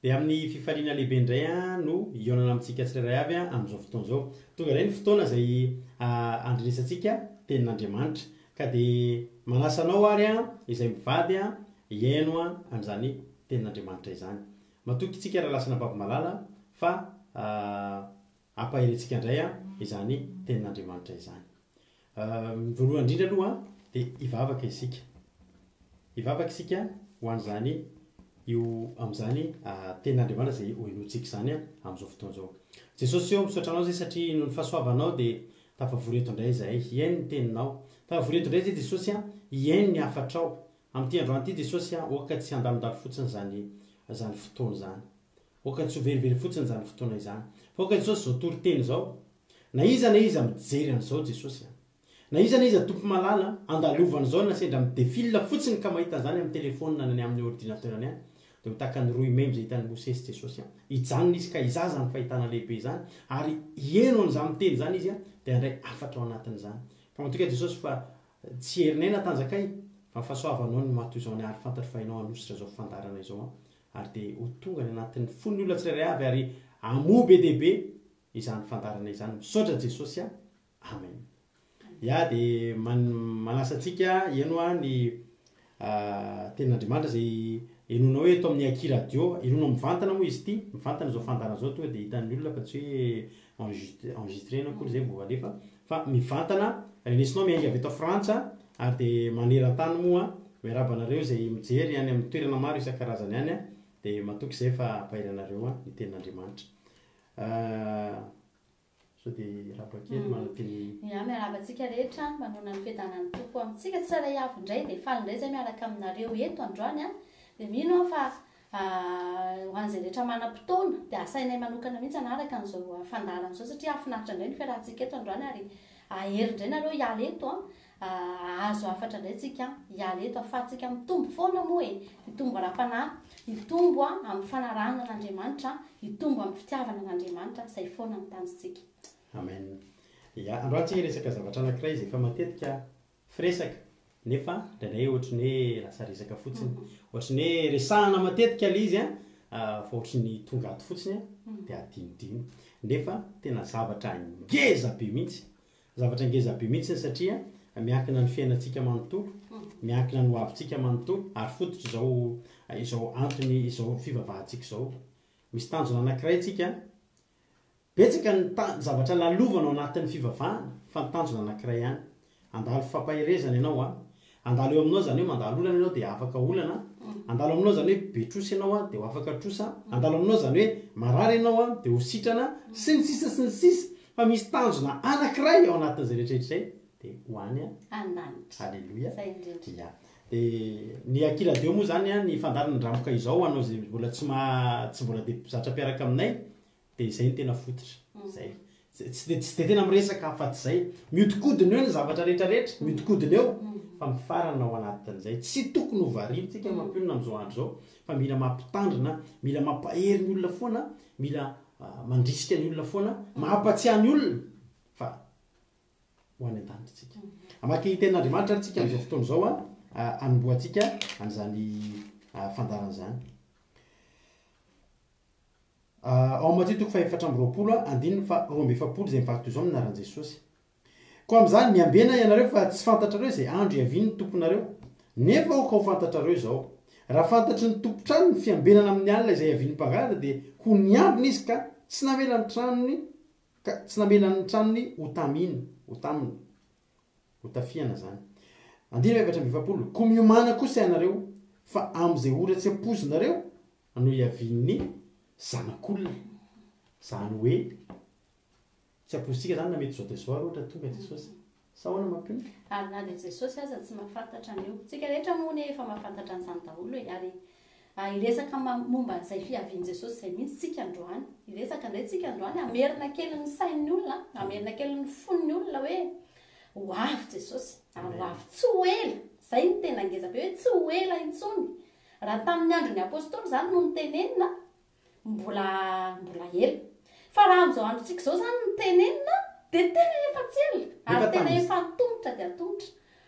dia amin'ny fifaliana lehibe indray a no ionana amintsika tsirairay avy a amin'izao fotoana izao tonga iray ny fotoana izay andrenesantsika tenin'Andriamanitra ka dia manasanao ary a izay mivady a hiaino a an'izany tenin'Andriamanitra izany matoky tsika raha lasana babo malala fa ampaherentsika indray a izany tenin'Andriamanitra izany voalohany indrindra aloha dia hivavaka isika ho an'izany io amin'izany tenin'Andriamanitra izay hoenoantsika izany amin'izao fotoana izao Jesosy eo misaotra anao zay satria noho ny fahasoavanao dia tafavory eto indray izahay hiaino ny teninao tafavory eto indray zay Jesosy a hiaino ny hafatrao amin'ity androany ity Jesosy a oka tsy handalondalo fotsiny zany fotoana zany oka tsy ho verivery fotsiny zany fotoana izany fa oka Jesosy zao toriteny zao na iza mijery an'izao Jesosy na iza tompo malala andalovana zao na sendra midefile fotsiny ka mahita an'izany amin'ny telefônina na amin'ny ordinateurany any dia ho tahaka ny roy meme zay hitany Mosesy Jesosy hijanona izy ka izaza ny fahitana lehibe izany ary hieno an'izany teny zany izy dia andray afatra ao anatin'izany fa matoka Jesosy fa tsy herinay na tanjakay fa fahasoavanao no matoy izao ny ary fantatro fa hainao hanositra zao fandarana izao ary dia ho tonga ny anatin'ny fon'ny olona tsirairay avy ary amoa be dehibe izany fandarana izany misaotra Jesosy amen dia manasa antsika ieno ny tenin'Andriamanitra zay enonao hoe eto amin'ny Aki radio enonao mivantana moa izy ity mivantana zao fandarana zao tonga dia hitan'ny olona fa tsy hoe enregistré na akory zay vao alefa fa mivantana renesinao miainga avy eto Frantsa ary dia maneran-tany moa miarabanareo zay mijery any amin'ny toerana maro isan-karazany any dia matoky izay fa ampaheranareo ny tenin'Andriamanitra sao dia rapakely manateny miarabantsika rehetra manona ny fiadanany tompo amintsika tsara avy indray dia faly indray zay miaraka aminareo eto androany dia mino fa ho an'izay rehetra manam-potoana dia asainay manokana mihitsy anaraka an'izao fandarana izao satria afinaritra indray ny fiarahantsika eto androany ary ahery indray nareo hiala eto azo afatra indray tsika hiala eto ahafahantsika mitombo foana moa hitombo ara-panahy hitombo amin'ny fanarahana an'Andriamanitra hitombo amin'ny fitiavana an'Andriamanitra izay foana ny tanjontsika amen androantsika resaka zavatra anankiray izay efa matetika firesaka nefa indraindray ohatry ny hoe lasa resaka fotsiny ohatry ny hoe resahana matetika ilay izy fa ohatry ny tonga ato fotsiny dia adinodino nefa tena zavatra ngeza be mihitsy satria miankina ny fiainantsika manontolo miankina ny hoavintsika manontolo ary fototra izao antony izao fivavahantsika izao misy tanjona anankiray tsika betsaka ny zavatra lalovana ao anatin'ny fivavahana fa ny tanjona anankiray ihany andalo fampahirezana ianao andalo eo aminao zany hoe mandalo olana ianao dia afaka olana andalo aminao zany hoe betrosa ianao dia ho afaka trosa andalo aminao zany hoe marary ianao dia ho sitrana sy ny sisa fa misy tanjona anankiray ao anatin'izay rehetrarehetra izay dia hoany halleloia dia ny Aki radio moa zany ny fandarana ndramoka izao anao zay mbola tsy mbola dia zatra mpiaraka aminay dia izay ny tena fototra zay tsy dia tena miresaka afa-tsy izay miodikodina eo ny zavatra rehetrarehetra miodikodina eo fa mifarana ao anatin'izay tsy tokony ho variantsika mampionona amin'izao andro izao fa mila mampitandrina mila mampahery ny olona foana mila mandrisika ny olona foana mahampatsiahy ny olona fa ho any an-danitra tsika amaky tenin'Andriamanitra ary tsika amin'izao fotoana izao anomboantsika an'izany fandarana izany ao Matthieu toko faha-efatra amby roapolo andininy fa roa amby efapolo izay mivaky toy izao minaran'i Jesosy koa amin'izany miambena ianareo fa tsy fantatrareo izay andro hiavian'ny tomponareo nefa ao ka ho fantatrareo izao raha fantatry ny tompontrano ny fiambenana amin'ny alina izay hiavian'ny mpangalatra dia ho niambina izy ka tsy namela ny tranony ho tafiana zany andiny efatra amby efapolo koa miomana kosa ianareo fa amin'izay oratsy ampozinareo no hiavian'ny zanak'olona zany hoe tsy ampozintsika zany na mety zao dia zao ary ohatra tonga Jesosy sa ahoana mampino ary na dia Jesosy aza tsy mahafantatra an'io tsika rehetra moa ny efa mahafantatra an'izany daholo ary iresaka momba an'izay fiavian'i Jesosy izay mihitsy tsika androany iresaka indray tsika androany amerina kely ny sain'ny olona amerina kely ny fon'ny olona hoe ho avy Jesosy ary ho avy tsy ho ela izay ny tena ngeza be hoe tsy ho ela intsony raha tamin'ny andron'ny apôstôly zany no nitenenina mbola ela fa raha amin'izao androntsika izao zany ny tenenina dia tena efa tsy ela ary tena efa tongotra dia tongotra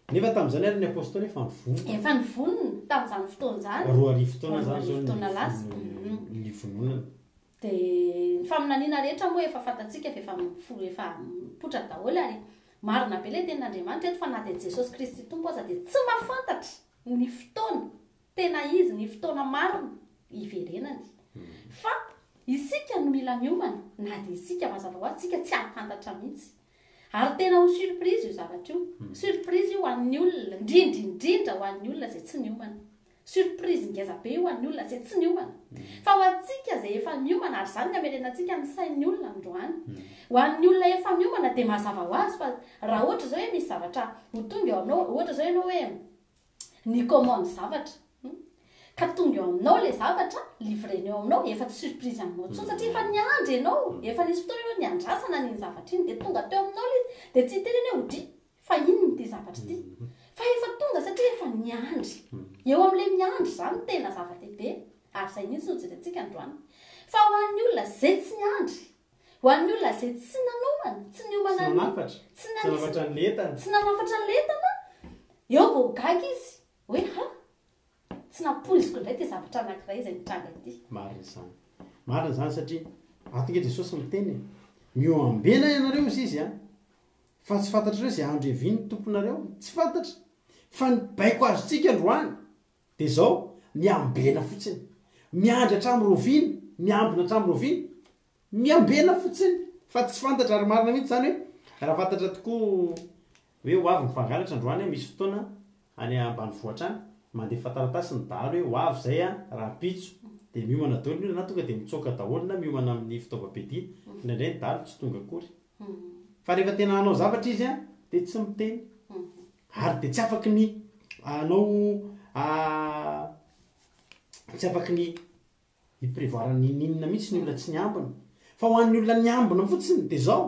nefa tamin'izany ary ny apôstôly efa nivonona efa nivonona tamin'izany fotoana zany roa arivo fotoana zany zao fotoana lasa ny vononana dia ny faminaniana rehetra moa efa fantatsika efa mipotra daholo ary marina be ilay tenin'Andriamanitra eto fa na dia Jesosy Kristy tompo aza dia tsy mahafantatra ny fotoana tena izy ny fotoana marina iverenany fa isika no mila miomana na dia isika mazava ho azy tsika tsy ahafantatra mihitsy ary tena ho surprise io zavatra io surprise io ho an'ny olona indrindra ho an'ny olona izay tsy miomana surprise ngeza be io ho an'ny olona izay tsy miomana fa ho antsika izay efa miomana ary izany ny amerenantsika ny sain'ny olona androany ho an'ny olona efa miomana dia mazava ho azy fa raha ohatra zao hoe misy zavatra ho tonga eo aminao ohatra zao ianao hoe ny commande zavatra ka tonga eo aminao le zavatra livreneo aminao efa tsy surprise aminao tsony satria efa niandry ianao efa nisy fotoana ianao niandrasana n'iny zavatra iny dia tonga teo aminao le izy dia tsy teneny hoe hodry fa inony ty zavatra ty fa efa tonga satria efa niandry eo amin'ilay miandry zany tena zava-dehibe ary izay mihitsy no jerentsika androany fa ho an'ny olona zay tsy niandry ho an'ny olona zay tsy nanomana tsy niomana tsy nanafatra ny letana tsy nanafatra ny letana eo vao gaga izy hoe ha tsy napoiziko indray ty zavatra anankiray izay mitranga ty marina zany satria atonga Jesosy miteny mioambena ianareo izy izy fa tsy fantatra reo izay andro eviny tomponareo tsy fantatra fa ny baiko azotsika androany dia zao miambena fotsiny miandry hatramin'ny roviny miambina hatramin'ny roviny miambena fotsiny fa tsy fantatra ary marina mihitsy zany hoe raha fantatra tokoa hoe ho avy ny mpangalatra androany misy fotoana any ambanivohitra any mandeha fataratasy ny dahalo hoe ho avy zay raha-pitso dia miomana daholo ny olona na tonga dia mitsoaka daholo na miomana amin'ny fitaovam-piadia indraindray ny dahalo tsy tonga akory fa rehefa tena hanao zavatra izy dia tsy miteny ary dia tsy afaky ny anao tsy afaky ny hiprevoirany ninina mihitsy ny olona tsy niambina fa ho an'ny olona niambina fotsiny dia zao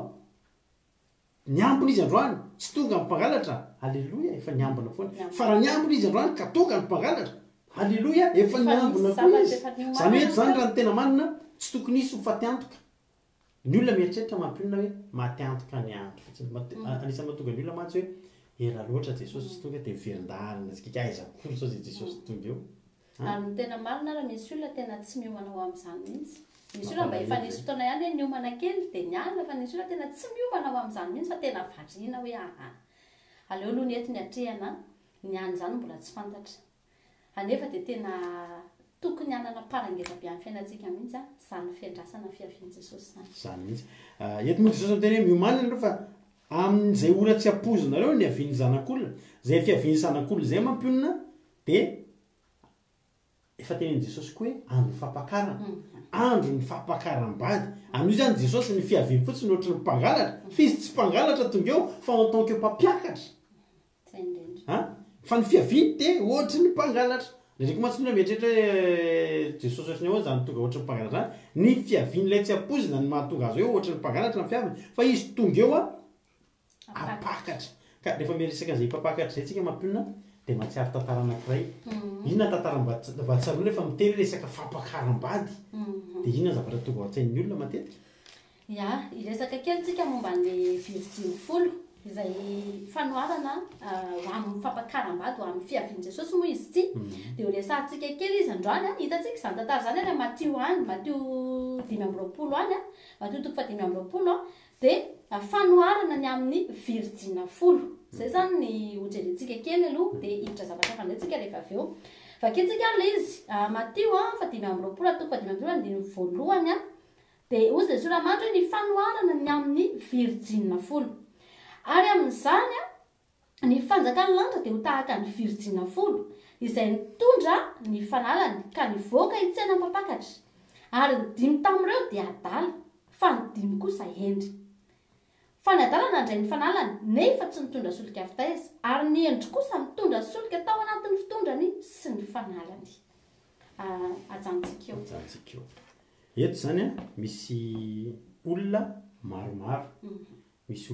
niambina izy androany tsy tonga ny mpangalatra alleloia efa niambina foana fa raha niambina izy androany ka tonga ny mpangalatra alleloia efa niambina koa izy zany hoe zany raha ny tena manina tsy tokony isy ho faty antoka ny olona mieritreritra mampionona hoe maty antoka ny andro fotsiny anisany mahatonga ny olona mantsy hoe era loatra Jesosy tsy tonga dia miverindalina zikika aizakory sao zay Jesosy tonga eo ary ny tena marina raha misy olona tena tsy miomana ho amin'izany mihitsy misy olona mba efa nisy fotoana ihany hoe niomana kely dia nialina fa nisy olona tena tsy miomana ho amin'izany mihitsy fa tena variana hoe aleo aloha ny ety ny atrehana niany zany mbola tsy fantatra anefa dia tena tokony hanana parangeza-be amin'ny fiainantsika mihitsy zany fiandrasana fiavian'i Jesosy zany mihitsy eto moa Jesosy miteny hoe miomana ianareo fa amin'izay ora tsy ampozinareo ny havian'ny zanak'olona zay fiavian'ny zanak'olona zay mampionona dia efa tenin'i Jesosy koa hoe andro ny fampakarana andro ny fampakaram-bady amin'io zany Jesosy ny fiaviany fotsiny ohatry ny mpangalatra fa izy tsy mpangalatra tonga eo fa en tant que mpampiakatra fa ny fiaviany dia ohatry ny mpangalatra ndraiky matsy olona mieritreritra hoe Jesosy ohatrany ao zany tonga ohatry ny mpangalatra zany ny fiaviany ilay tsy ampoizina ny mahatonga azy hoe ohatry ny mpangalatra ny fiaviny fa izy tonga eo apakatra ka rehefa miresaka an'izay mpampakatra zay tsika mampionina dia mahatsiaro tantara anankiray inona tantara-batsaroana efa miteny resaka fampakaram-bady dia inona zavatra tonga ao an-tsain'ny olona matetika iresaka kely tsika momba ny Virginy folo izay fanoharana ho amin'ny fampakaram-bady ho amin'ny fiavian'i Jesosy moa izy ity dia ho resahantsika kely izy androany hitantsika izany tantara zany any Matio any Matio 5:20 any Matio 5:20 dia fanoharana ny amin'ny Virgina folo zay zany ny hojerentsika kely aloha dia hiditra zavatra fandraitsika rehefa avy eo vaketsika le izy Matio 5:20 ny voalohany dia ozy le soramandry hoe ny fanoharana ny amin'ny Virgina folo ary amin'izany ny fanjakan'ny lanitra dia ho tahaka ny Virgina folo izay nitondra ny fanalany ka nivoaka hitsena mpampakatra ary ny 5 tamin'ireo dia adala fa ny 5 kosa hendry fa ny adala nandray ny fanalany nefa tsy nitondra solika avy taiza ary ny endry kosa nitondra solika tao anatin'ny fitondrany sy ny fanalany ajantsika eo eto zany misy olona maromaro misy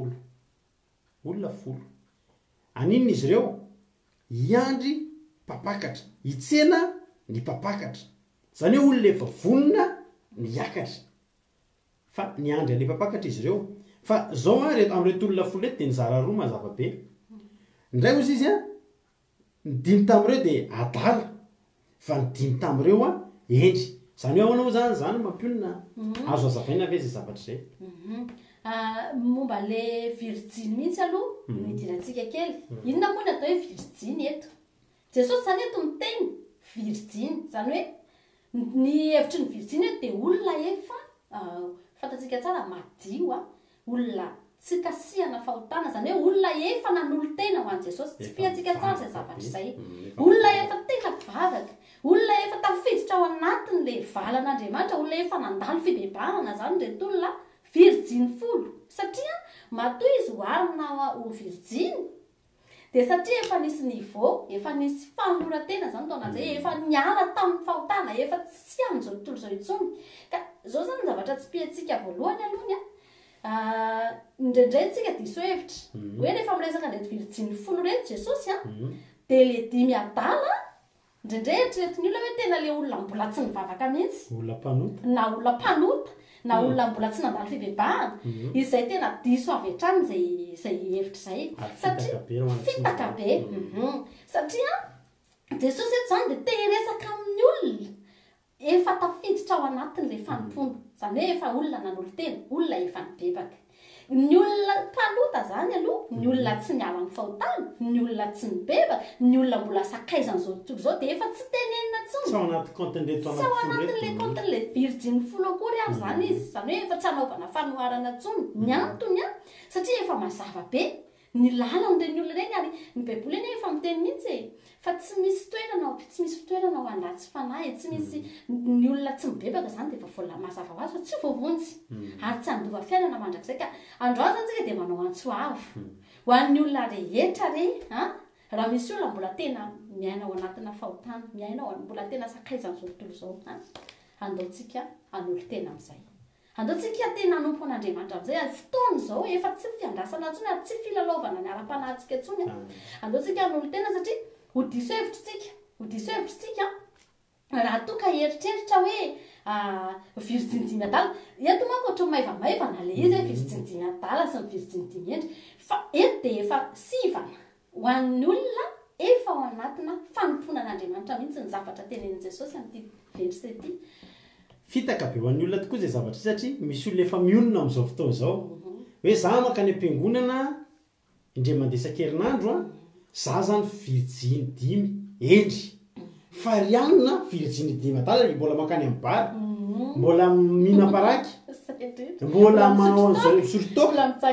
olona folo aninona izy ireo hiandry mpampakatra hitsena ny mpampakatra zany hoe olona efa vonona niakatra fa niandry an'le mpampakatra izy ireo fa zao amin'irety olona folo ety dia nizara roa mazava be ndray ozy izy a nidimy tamireo de adala fa nidimy tamireo a endry zany hoe ahoana moa zany zany mampionina azo azavaina ave zay zavatra zay momba le virjiny mihitsy aloha midirantsika kely inona moa ny atao hoe virjiny eto jesosy zany eto miteny virjiny zany hoe ny hevitry ny virjiny eto de olona efa fantatsika tsara madio a olona tsy kasihana fahotana zany hoe olona efa nanolo tena ho an' jesosy tsy fiatsika tsara zay zavatra izay olona efa tena bavaka olona efa tafiditra ao anatiny le valan'Andriamanitra olona efa nandalo fibebahana zany reto olona virjiny folo satria matoa izy hoarina ho virjiny de satria efa nisy niveau efa nisy fanoratena zany taonan'izay efa niala tamin'ny fahotana efa tsy amin'izao tontolo zao intsony ka zao zany zavatra tsy piatsika voalohany alohany indraindray tsika diso hevitra hoe rehefa miresaka nreto virjiny folo reto jesosy de le dimy adala indraindray eritreretiny olona hoe tena le olona mbola tsy nivavaka mihitsy na olona mpanota na olona mbola tsy nandalo fibebahana izay tena diso avy hatrany zay hevitra zay satria fitaka be satria jesosy eto zany de te hiresaka amin'ny olona efa tafiditra ao anatin'le fanompona zany hoe efa olona nanolo tena olona efa nibebaka ny olona mpanota zany aloha ny olona tsy niala ny fahotana ny olona tsy nibebaka ny olona mbola sakaizany zao tontolo zao de efa tsy tenenina tsony sao anaty compte-nle anatin'le compte-nle virjiny folo akory ary zany izy zany hoe efa tsy hanaovana fanoharana tsony ny antony satria efa mazava be ny lalan'ireny olona reny ary ny baiboly eny efa miteny mihitsy fa tsy misy toerana ho an-dratsy fanahy tsy misy ny olona tsy mibebaka zany de efa vola mazava ho azy fa tsy voavonjy ary tsy andova fiainana mandrakizay ka androany zany tsika de manao antsoavo ho an'ny olona rehetra re raha misy olona mbola tena miaina ao anatina fahotana miaina ao mbola tena sakaizany zao tontolo zao andaotsika anolo tena am'izay andaotsika tena hanompo an'Andriamanitra am'izay ary fotoana zao efa tsy fiandrasana ntsony ary tsy filalaovana ny ara-panahintsika ntsony andaotsika hanolo tena satria ho diso hevitrytsika raha toa ka heritreritra hoe virjiny dimy adala eto manko ohatry maivamaivana le izy hoe virjiny dimy adala sy ny virjiny dimy endry fa eto de efa sivana ho an'ny olona efa ao anatina fanompona an'Andriamanitra mihitsy ny zavatra tenenin' Jesosy amin'ity verset ity fitaka be ho an'ny olona tokoa zay zavatra satria misy olona efa mionona am'izao fotoana zao hoe za makany am-piangonana indray mandesa-kerinandro za zany virjiny dimy endry fa rianona virjiny dimy adala mbola makany amin'ny bary mbola mihinam-paraky mbola manao an'izao surtout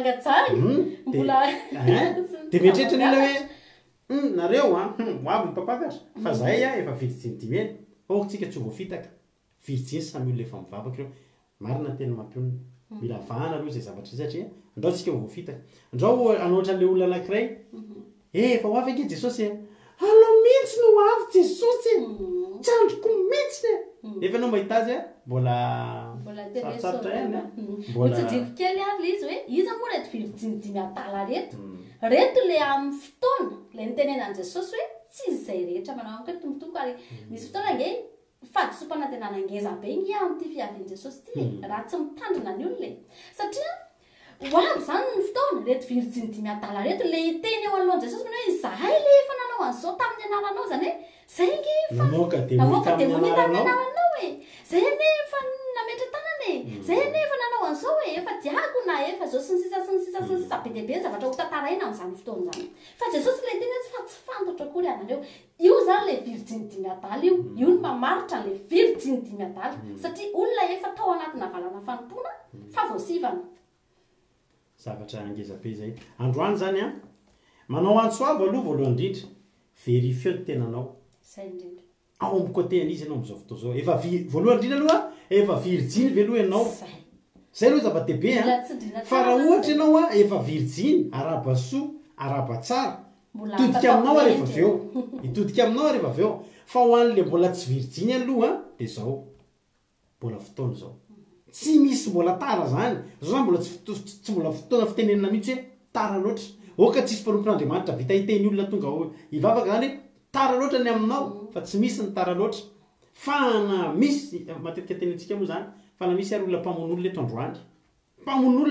de mieritreritra ny olona hoe nareo ho avy ny mpampakatra fa zahay efa virjiny dimy eny tsika tsy ho voafitaka virjiny samy olona efa mivavaka ireo marina tena mampionina mila vahana aloha zay zavatra satria andao tsika ho voafitaka andrao anoatra an'le olona anankiray efa ho avy ange Jesosy alao mihitsy no ho avy Jesosy tsy androko mihitsy efa anao mahita azy mbola sarosarotra ihany mitsidiko kely ary le izy hoe iza moa reto virjiny dimy adala reto le amin'ny fotoana le nitenenan'i Jesosy hoe tsy izy zay rehetra manao ankoe tombotombo ary misy fotoana nge fahadisom-panantenana ngeza be nge amin'ity fiavian'i Jesosy ty raha tsy mitandrina ny olona satria ho avy zany ny fotoana reto virjiny dimy adala reto le hiteny eo alohan'i Jesosy mana hoe zahay le efa nanao an'izao tamin'ny anaranao zany hoe zay nge namoaka de monita amin'ny anaranao zay nefa nametra tanana zay nefa nanao an'izao efa diako na efa zao sy ny sisa be dia be ny zavatra ho tantaraina amin'izany fotoana zany fa Jesosy le teny fa tsy fantatra akory anareo io zany le virjiny dimy adala io ny mamaritra le virjiny dimy adala satria olona efa tao anatina valana fanompona fa voasivana zavatra angeza be zay androany zany manao antsoavo aloha voalohany indrindra verifio ny tenanao zay indrindra ao amin'ny côté izy ianao amin'izao fotoana zao efa voalohany indrindra aloha efa virjiny veloha ianao zay aloha zava-dehibe fa raha ohatra ianao efa virjiny araba-soa araba-tsara itodika aminao rehefa aveo itodika aminao rehefa aveo fa ho an'le mbola tsy virjiny aloha de zao mbola fotoana zao tsy misy mbola tara zany zao zany mbola tsy mbola fotoana fitenenina mihitsy hoe tara loatra oka tsisy mpanompon'Andriamanitra vita hiteny olona tonga hivavaka zany tara loatra ny aminao fa tsy misy ny tara loatra fa na misy matetika tenentsika moa zany fa na misy ary olona mpamono olona eto androany mpamono olona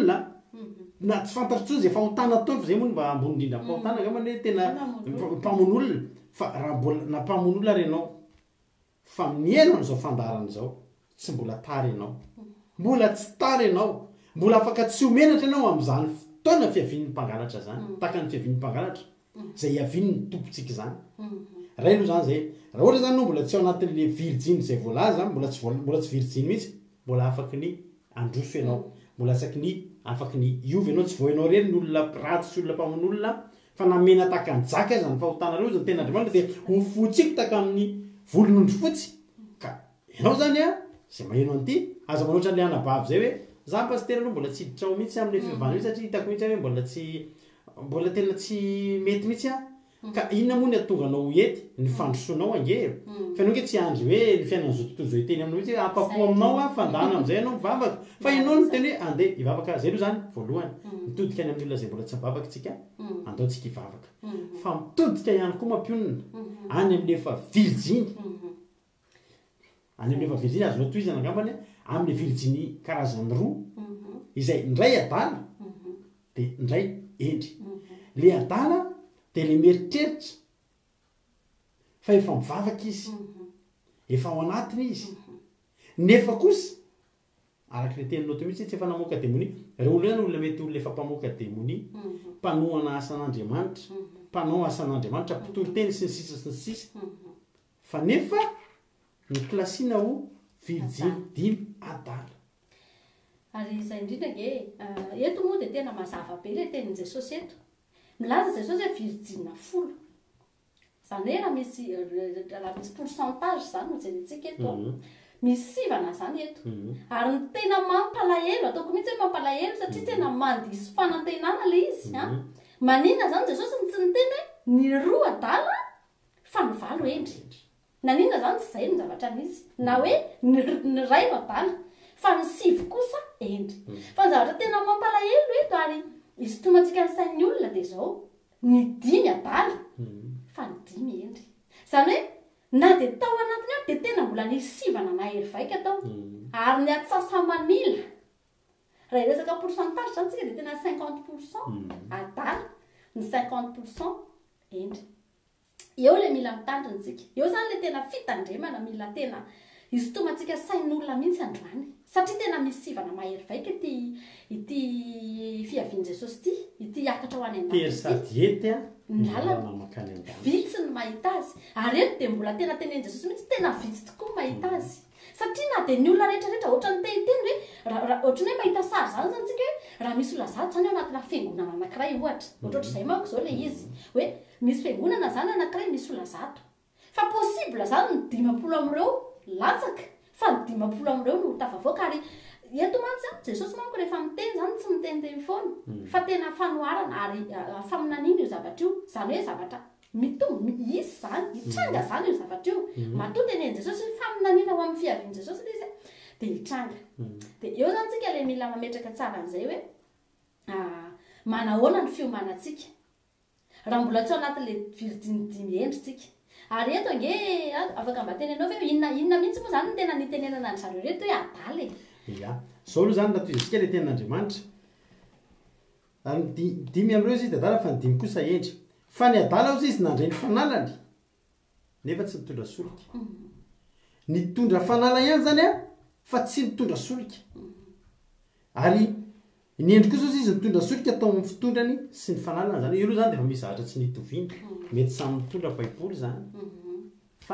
na tsy fantatro zay fahotana ataony fa zay moa mba ambony indrindra fahotana gamany hoe tena mpamon'olona fa raha mbola na mpamon'olona renao fa miaino an'izao fandarana zao tsy mbola tary ianao mbola tsy tary ianao mbola afaka tsy homenatra ianao amin'izany fotoana fiavian'ny mpangalatra zany taka ny fiavian'ny mpangalatra zay iavian'ny tompontsika zany ray aloha zany zay raha ohatra zany no mbola tsy ao anatin'le virgine zay voalaza mbola tsy virgine mihitsy mbola afaky ny androso ianao mbola afaky ny iovy ianao tsy vao ianao rery ny olona ratsy sy olona mpamon'olona fa namena taka ny jaka zany fahotanareo zany tena andriamanitra dia hofotsiko taka amin'ny volon'ondry fotsy ka ianao zany a zay maheno an'ity aza manoatra an'le anabavy zay hoe za pasitera aloha mbola tsy hiditra ao mihitsy amin'le fivavahana io satria hitako mihitsy hoe mbola tena tsy mety mihitsy a ka inona moa ny atonga anao ety ny fandrosoanao ange fa ianao nge tsy andry hoe ny fiainana zao tontolo zao iteny aminao mihitsy apapo aminao a fandana am'izay ianao mivavaka fa ianao no teny hoe andeha hivavaka zay aloha zany voalohany mitodika any amin'ny olona zay mbola tsy mivavaka tsika andaotsika hivavaka fa mitodika ihany koa mampionina any amin'lefa virginy any amin'lefa virginy azonao toizana angambany amin'ny virginy karazany roa izay ndray adala dia ndray endry le adala dia le mieritreritra fa efa mivavaka izy efa ao anatiny izy nefa kosa araka le teninao to mihitsy tsy efa namoaka demonia reo olona zany olona mety olona efa mpamoaka demonia mpanohana asan'andriamanitra mpanao asan'andriamanitra mpitoroteny sy ny sisa sy ny sisa fa nefa ny klasiana ho virginy dimy adala ary izay indrindra nge eto moa dia tena mazava be le tenin' jesosy eto milaza jesosy hoe virgine folo zany hoe raha misy pourcentage zany no jerentsika eto misy sivana zany eto ary ny tena mampalahelo ataoko mihitsy hoe mampalahelo satria tena mandisy fanantenana le izy maninona zany jesosy tsy niteny hoe ny roa adala fa ny valo endry naninona zany tsy zay ny zavatra an'izy na hoe ny ray no adala fa ny sivy kosa endry fa ny zavatra tena mampalahelo eto ary izy tomantsika ny sain'ny olona dia zao ny dimy adala fa ny dimy endry zany hoe na dia tao anatiny ao dia tena mbola ny sivana mahery vaika tao ary ny atsasa-manila raha resaka pourcentage zany tsika dia tena 50% adala ny 50% endry eo le mila mitandrinatsika eo zany le tena fitandremana mila tena izy tomantsika sain'olona mihitsy androany satria tena misy sivana mahery vaika ity fiavian' jesosy ity hiakatra ho any an-dala vitsy ny mahita azy ary eto dia mbola tena tenen'i jesosy mihitsy tena vitsy tokoa mahita azy satria na dia ny olona rehetrarehetra ohatra ny tehiteny hoe ohatra ny hoe mahita sary zany zany tsika hoe raha misy olona zato zany ao anatina fiangonana anankiray ohatra zay manko zao le izy hoe misy fiangonana zany anankiray misy olona zato fa possible zany ny 50 amin'ireo latsaka fa ny 50 amin'ireo no tafavoaka ary eto mantsy jesosy manko rehefa miteny zany tsy miteniteny foana fa tena fanoharana ary faminanina io zavatra io zany hoe zavatra mitombo isy zany hitranga zany io zavatra io matoa tenen'i jesosy faminanina ho amin'ny fiavian'i jesosy le izy dia hitranga dia eo zany tsika le mila mametraka tsara an'izay hoe manahoana ny fiomanantsika raha mbola tsy ao anatin'le virgine dimy endry tsika ary eto ange afaka mba teny ianao hoe inona mihitsy moa zany ny tena nitenenana ny zareo reto hoe adala ya zao aloha zany natoizantsika le tenin'andriamanitra ary dimy amin'ireo izy adala fa ny dimy kosa endry fa ny adala ozy izy nandray ny fanalany nefa tsy nitondra solika nitondra fanala ihany zany a fa tsy nitondra solika ary ny endry kosa ozy izy nitondra solika atao amin'ny fitondrany sy ny fanalana zany io aloha zany dia fa misy zavatra tsy nitovina mety samy mitondra baiboly zany fa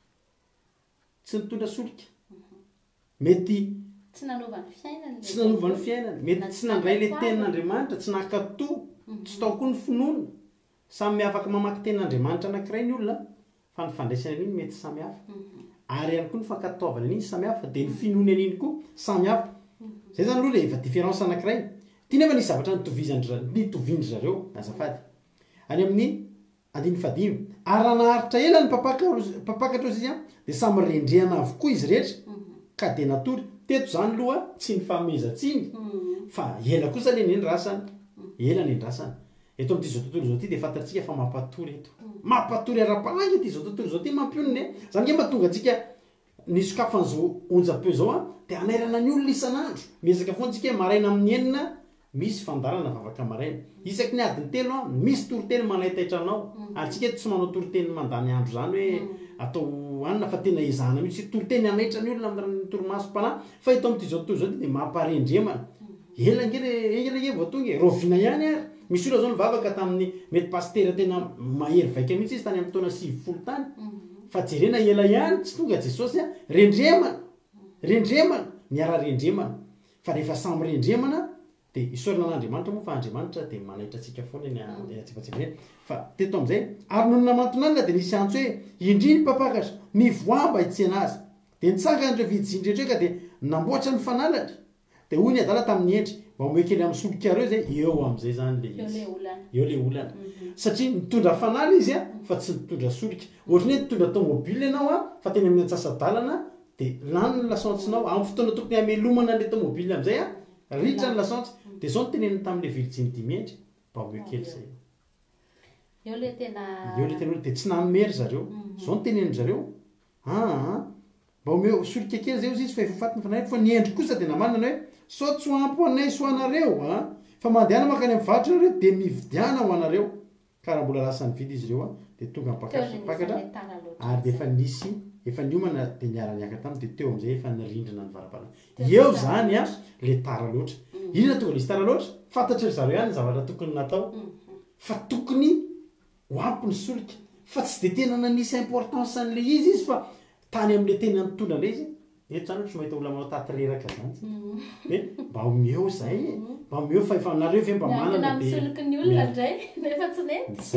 tsy nitondra solika mety tsy nanovan'ny fiainany mety tsy nandray le tenin'andriamanitra tsy nakatoa tsy tao koa ny finoana samy miafaka mamaky tenin'andriamanitra anankiray ny olona fa ny fandraisana an'iny mety samy hafa ary ihany koa ny fankataovana an'iny samy hafa dia ny finoana an'iny koa samy hafa zay zany aloha le efa différence anankiray tia nefa nisy zavatra nitovindry zareo azafady any amin'ny 15 ary raha naharitra ela ny mpapakatra ozy izy dia samy rendrehana avokoa izy rehetra ka dia natory teto zany aloha tsy ny famezatsiny fa ela kosa le nendrasana ela nendrasana eto amin'ity zao tontolo zao ty dia fantatsika fa mampatory eto mampatory ara-panangy ty zao tontolo zao ty mampionina zany nge mahatonga antsika ny sokafan'izao onjam-peo zao dia anairana ny olona isan'andro miezaka foana tsika maraina amin'ny enina misy fandarana vavaka maraina isaky ny adiny telo a misy toroteny manahitaitranao atsika tsy manao toroteny mandany andro zany hoe atao anina fa tena izahana mihitsy toroteny anaitra ny olona amin'ny torimasom-panahy fa ito amin'ity zao tontolo zao de mamparendremana elankely vao tonga rovina ihany ary misy olona zao nivavaka tamin'ny mety pastera tena mahery vaika mihitsy izy tany amin'ny taona 70 tany fa jerena ela ihany tsy tonga Jesosy a rendremana miara rendremana fa rehefa samy rendremana de isorana an'Andriamanitra moa fa Andriamanitra de manaitra antsika foana eny antsefatsefany fa teto am'izay ary noho namantonalina de nisy antso hoe indriny mpapakatra mivoamba itsena azy de nitsanga andreo vidijindry rehetra ka de namboatra ny fanalatra de hoy ny adala tamin'ny endry mba omekely amin'ny solika reo zay eo am'izay zany le izy eo le olana satria mitondra fanala izy a fa tsy mitondra solika ohatrany hoe mitondra tomobile ianao a fa teny amin'ny antsasadalana de lany ny lasantsinao amin'ny fotoana tokony hamelomana le tomobile am'izay a ritra ny lasantsy de zao ny teneniny tamin'le virgin dimendry mba omekely zay eo le tena de tsy namery zareo zao ny teneniny zareo mba omeo solika kely zay izy fa efa fatiny fanahiny fa ny endry kosa de namanana hoe sao tsy hoampo anay so anareo fa mandehana makany amin'ny varitra nareo de mividiana ho anareo karaha mbola lasa nividy izy ireo de tonga pakatra ary de efa niomana de niara-niaka tamy de teo am'izay efa nirindrina ny varavarana eo zany a le tara loatra inona tonga nisy tara loatra fantatry zareo ihany zavatra tokony natao fa tokony hoampy ny solika fa tsy de tena nanisy importance an'le izy fa tany am'le tena nitondra le izy eto zany tsy mahita olona manao taty reraka zany hoe mba omeo zay mba omeo fa efa nareo ve mba manana solika ny olona ndray nefa tsy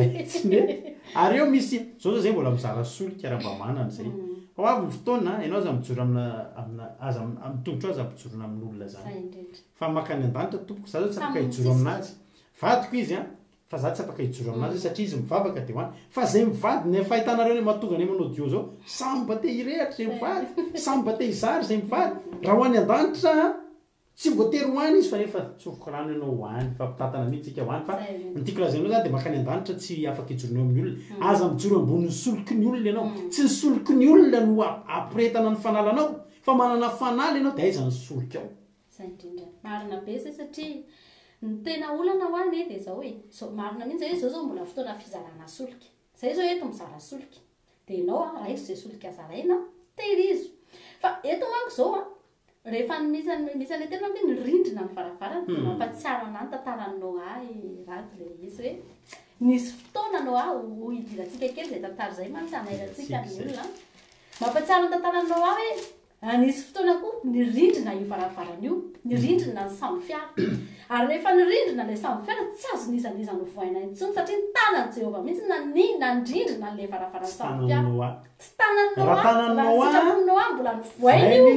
nety ary eo misy zao zay mbola mizara solika raha mba manana zay fa avy ny fotoana ianao aza mijoro aza mitongotra aza mijorona amin'olona zany fa makany an-danitra tompoko za zao tsy afaka hijoro aminazy vadiko izy fa za tsy afaka hijoro aminazy satria izy mivavaka de hoany fa zay mivady ny fahitanareo ny mahatonga ny manao dio zao samy mba te hirehatra zay mivady samy mba te hizary zay mivady raha hoany an-danitra tsy voatery hoany izy fa nefa tsofoka rano ianao hoany fa mpitatana mihitsy tsika hoany fa nytiako lazainao zany de makany an-danitra tsy afaka hijoronao amin'ny olona aza mijoro ambony solika ny olona ianao tsy ny solika ny olona no ampiretana ny fanalanao fa manana fanala ianao de aiza ny solika ao zay indrindra marina be zay satria ny tena olana hoany de zao hoe marina mihitsy zao mbola fotoana fizarana solika zay zao eto mizara solika de ianao raiso zay solika zaraina tehirizo fa eto manko zao rehefa misy any tena hoe nirindrina ny varavarana de mampatsiaro anany tantaranao raty le izy hoe nisy fotoana anao ho idirantsika kely zay tantara zay mantsy anairantsika ny olona mampatsiaro ny tantaranao hoe nisy fotoana koa nirindrina io varavarana io nirindrina ny samby fiara ary rehefa nirindrina le samby fiara tsy azo nizan'iza no voaina intsony satria ny tanany Jehovah mihitsy nandrindrina le varavarana samby fiara tsy tananao mbola nivoaina io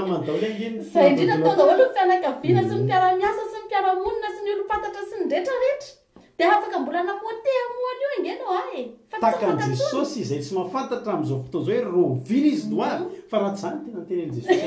zay indrindra tonga ohatra ny fianakaviana sy ny mpiara-miasa sy ny mpiara-monina sy ny olom-patatra sy ny rehetrarehetra de afaka mbola namoatehamoana io ingenao takan Jesosy izay tsy mahafantatra am'izao fotoana zao hoe rovina izy doary fa raha tsy zany tena nytenen'i Jesosy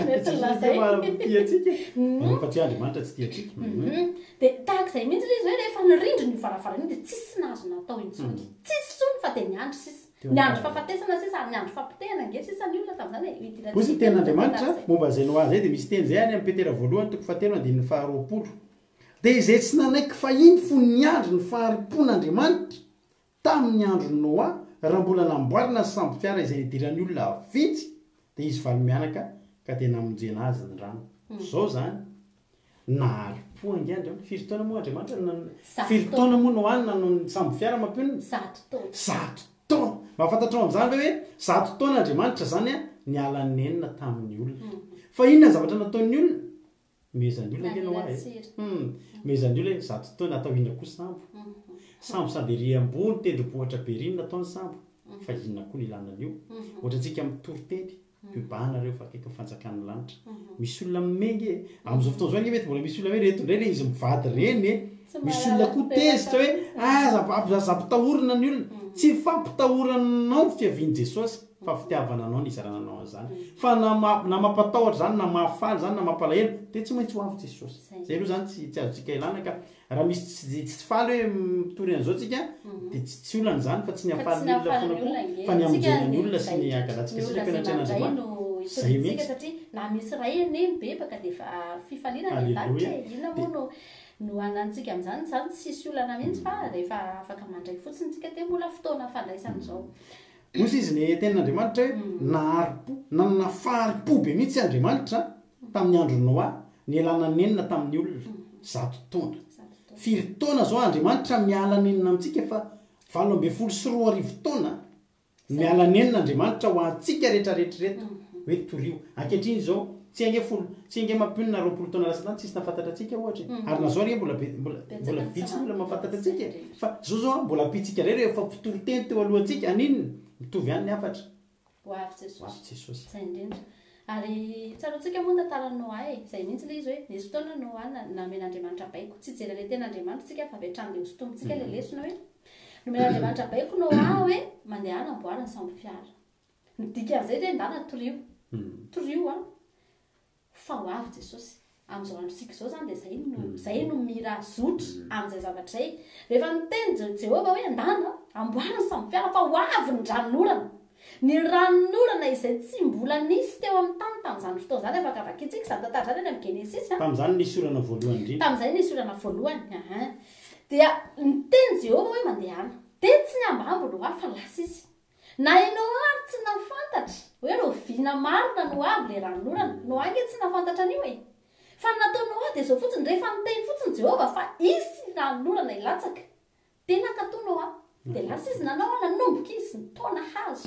atsika io fa tsy Andriamanitra tsy tia atsika de tahak'izay mihitsy le izy hoe rehefa nirindrina io varavarana io de tsisy nazo natao intsony tsisy tsony fa de niandro sisa niandro fahafatesana sisa ary niandro fampitehana nge sisa ny olona tam'izany ozy tena Andriamanitra momba zay no azy zay de misy teny zay any amin'ny Petera voalohany toko fahatelo andininy faharoapolo de izay tsy nanaiky fahiny fo niandro ny faharipon'Andriamanitra tamin'ny andro Noa raha mbola namboarina samby fiara izay nidiran'ny olona vitsy de izy valy mianaka ka tena namonjena azy ny rano zao zany naharipo angiandro firy-taona moa Andriamanitra firy-taona moa Noa nanao samby fiara mampionina 100 taona mahafantatrao am'izany hoe 100 taona Andriamanitra zany nialan'ny enina tamin'ny olona fa inona ny zavatra nataon'ny olona mezan'ny olona ngenao mezan'ny olona 100 taona atao inona koa sambo sady ry ambony tendrombohitra be riny nataony sambo fa inona koa nilanan'io ohatra antsika mitoroteny piobanareo fa akaiky fanjakan'ny lanitra misy olona mimengy am'izao fotoana zao mety mbola misy olona hoe reto indray le izy mivady reny misy olona koa tezitra hoe zampitahorina ny olona tsy fampitahoranao fiaviany Jesosy fa fitiavana anao nizarana anao an'izany fa na mampatahotra zany na mahafaly zany na mampalahelo de tsy maintsy ho avy Jesosy zay aloha zany tsy azotsika ilana ka raha misy tsy faly hoe mitory an'izao tsika de tsy olana zany fa tsy ny afaly olona fa ny amonjeny olona sy ny akalatsika sika fianatrean'Andriamanitra zay mihitsy satria na misy ray eny bebaka de fa fifaliana ny lanitra inona moa no no anantsika amin'izany zany tsisy olana mihitsy fa rehefa afaka mandray fotsiny tsika dia mbola fotoana fandraisan'izao osy izy ny tenin'andriamanitra hoe naharipo nanana faharipo be mihitsy andriamanitra tamin'ny andro noa ny alana nenina tamin'ny olona 100 taona firy taona zao andriamanitra miala nenina amintsika fa 24 taona miala nenina andriamanitra ho antsika rehetrarehetrarehetra hoe torio ankehitriny zao tsy ange folo tsy ange mampionina 20 taona lasa tany tsisy nafantatra atsika ohatra ary nazao re mbola vitsy mbola mahafantatra atsika fa zao mbola ampitsika re rehefa mpitoroteny teo alohantsika aninony mitovy ihany ny afatra ho avy Jesosy zay indrindra ary tsaroantsika moa tantara Noa zay mihitsy le izy hoe nisy fotoana Noa namen'andriamanitra baiko tsy jery le ten'andriamanitra tsika fa vetrany le hosotomontsika le lesona hoe nomen'andriamanitra baiko Noa hoe mandeha anamboarina samby fiara nidika an'izay hoe ndana torio fa ho avy Jesosy amin'izao androsika zao zany dia zay no mira zotra amin'izay zavatra zay rehefa niteny Jehova hoe andana amboarina samby fiara fa ho avy ny ranonorana ny ranonorana izay tsy mbola nisy teo amin'ny tany tamin'izany fotoana zany afaka vakitsika izany tantara zany eny amin'ny Genesisy tamin'izany nisy orana voalohany indrindra tamin'izay nisy orana voalohany dia niteny Jehova hoe mandehana dia tsy ny ambambo Noa fa lasa izy na ianao ary tsy nafantatra hoe roviana marina no avy le ranonorana Noa ange tsy nafantatra an'io fa natao Noa dia zao fotsiny rehefa niteny fotsiny Jehova fa isy ranonorana ilatsaka tena katao Noa dia lasa izy nanao nanomboka izy nitaona hazo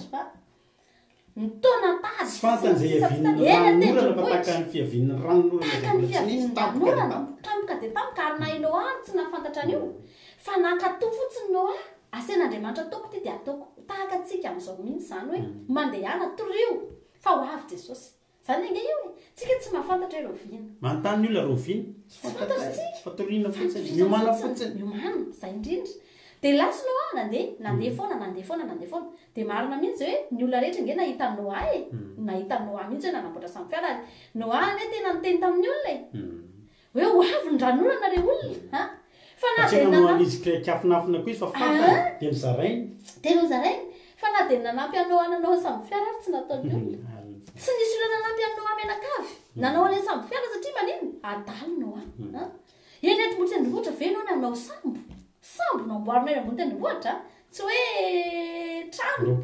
nitaona tazo fantan'izay ranonorana pataka ny fiavian'ny ranonorana tampoka dia tampoka ary na Noa ary tsy nafantatra an'io fa nakatao fotsiny Noa asen'andriamanitra ataoko ty dia ataoko tahaka atsika amin'izao mihitsy zany hoe mandehana torio fa ho avy Jesosy zany ange io tsika tsy mahafantatra hoe roviana manontany ny olona roviana fa toriana fotsiny miomana fotsiny zay indrindra dia lasa Noa nandeha foana dia marina mihitsy hoe ny olona rehetra nge nahita Noa nahita Noa mihitsy hoe nanamboatra samby fiara Noa ane tena niteny tamin'ny olona hoe ho avy ny ranonorana re olona fa na dia izy kafinafina koa izy fa fantany dia nizarainy fa na dia nanampy Noa nanao samby fiara ary tsy nataony olona tsy nisy olona nanampy Noa menakavy nanao any samby fiara satria manino adalo Noa eny ety mbola tendrombohitra ve ianao nanao sambo namboarina eny ambony tendrombohitra tsy hoe trano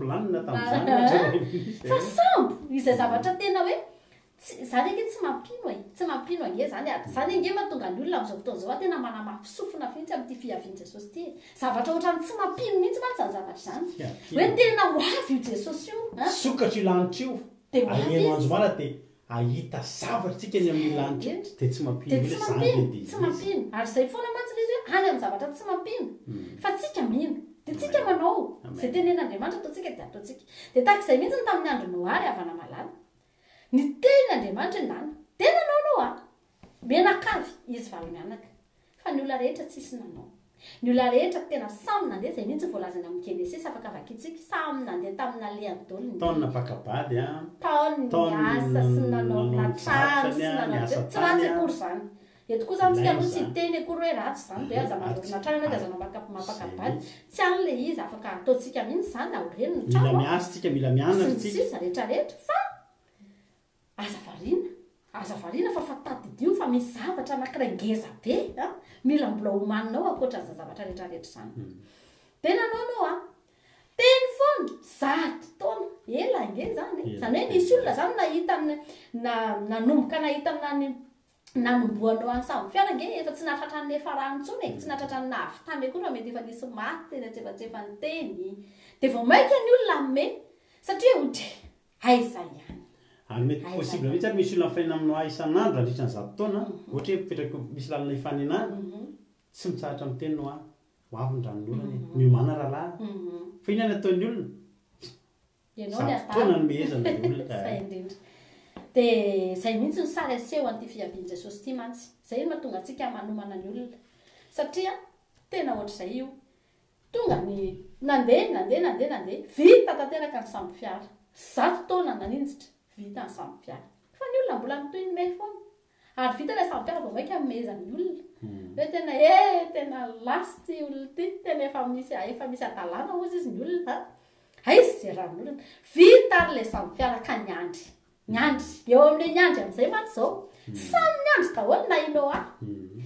fa sambo izay zavatra tena hoe zany ange tsy mampino ange zany ange mahatonga ny olona amin'izao fotoana zao tena manamafisofina finitsy amin'ity fiaviany Jesosy ty zavatra ohatrany tsy mampino mihitsy mantsy ny zavatra zany hoe tena ho avy io Jesosy io sokatra io lanitra io aheno anjomana dia ahita zavatra tsika ny amin'ny lanitra dia tsy mampino ary zay foana mantsy le izy hoe any amin'ny zavatra tsy mampino fa tsika mino dia tsika manao zay tenen'andriamanitra ataotsika dia ataotsika dia tahak'izay mihitsy ny tamin'ny andro Noa ary avana malala ny teny andriamanitra ndana dia nanao Noa menakavy izy valo mianaka fa ny olona rehetra tsisy nanao ny olona rehetra tena samy nandeha zay mihitsy voalazana amin'ny Genesisy afaka vakitsika samy nandeha tamin'ny leandolony taona napakabady taony asa sy nanao natrano sy nanao tsy ratsy akory zany eto koa zany tsika aloha tsy teny akory hoe ratsy zany dia aza mandorina trano dia aza mapakabady tsy any le izy afaka ataotsika mihitsy zany aoreny ny trano mila miasa tsika mila mianatra sisa rehetrarehetra fa aza variana fa fatadidio fa misy zavatra anankiray ngeza be mila mbola homaninao akoatran'izay zavatra rehetrarehetra zany dia nanao Noa teny foana 100 taona ela nge zany hoe nisy olona zany nahita nanomboka nahita nanomboanao any samby fiara nge efa tsy nahatratra ny efa rano intsony tsy nahatratra ny nahavitamy akory fa mety efa nisy maty teny atsefatsefa ny teny dia vao maika ny olona ame satria otre aiza ihany ary mety possible mihitsy ary misy olona mifaina amin'ny isan'andro andritra ny 100 taona ohatra hoe mipetraka misy lalana ifanenana tsy mitsahatra amin'ny teny Noa ho avy ny ranonorana miomana rahalahy fa iny any ataon'ny olona 100 taona no mehezana ny olona dia zay mihitsy ny sary aseho an'ity fiaviany Jesosy ity mantsy zay no mahatonga antsika manomana ny olona satria tena ohatr'izay io tonga ny nandeha vita tanteraka ny samby fiara 100 taona naninjitra vita ny samby fiara fa ny olona mbola mitoy ny may foana ary vita ilay samby fiara vao maika mihezany olona hoe tena lasy ty olona ty tena efa misy adalàna ozy izy ny olona aizy zay ranon'olona vita ary ilay samby fiara ka nyandry eo amin'ilay nyandry amin'izay mantsy zao samy nyandry daholo na Noa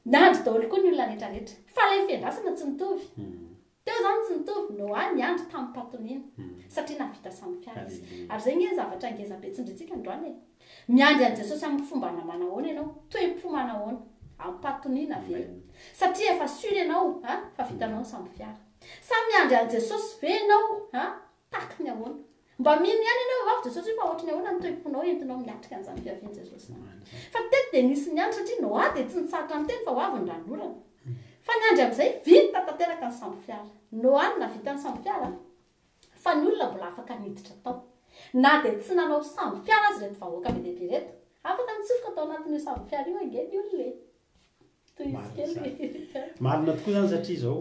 Nandro daholo koa ny olona rehetrarehetra fa ilay fiandrasana tsy mitovy teo zany tsy mitovy no any andro tamin'ny patoniana satria navita samy fiara izy ary zay ny zavatra ngeza be tsindritsika androany miandry an' Jesosy amin'ny fomba namanahoana ianao toe-po manahoana amin'ny patoniana ve satria efa sury ianao fa vitanao samy fiara sa miandry an' Jesosy ve ianao taky ny ahoana mba mino ihany ianao vavy Jesosy fa ohatry ny ahoana ny toe-ponao entinao miatrika an'izany fiavian' Jesosy fa tety dia nisy ny andro satria no dia tsy nitsatra ny teny fa ho avy ny ranorana fa ny andry amin'izay vita tanteraka ny samby fiara no any na vita ny samby fiara fa ny olona mbola afaka niditra tao na dia tsy nanao samby fiara azy reto vahoaka be dehibe reto afaka mitsofoka tao anatin'io samby fiara io ange ny olona toy marina tokoa zany satria izao